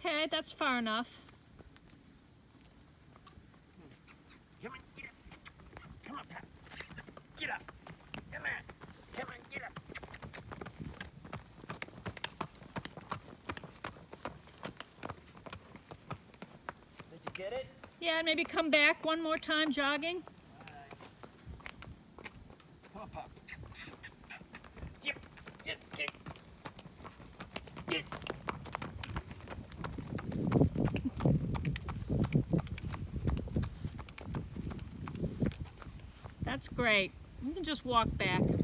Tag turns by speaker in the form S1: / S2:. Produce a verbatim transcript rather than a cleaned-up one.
S1: Okay, that's far enough.
S2: Come on, get up. Come on, Pat. Get up. Come on. Come on, get up. Did you get it?
S1: Yeah, maybe come back one more time jogging.
S2: Come on, Pop. Get, get, get. Get.
S1: That's great. You can just walk back.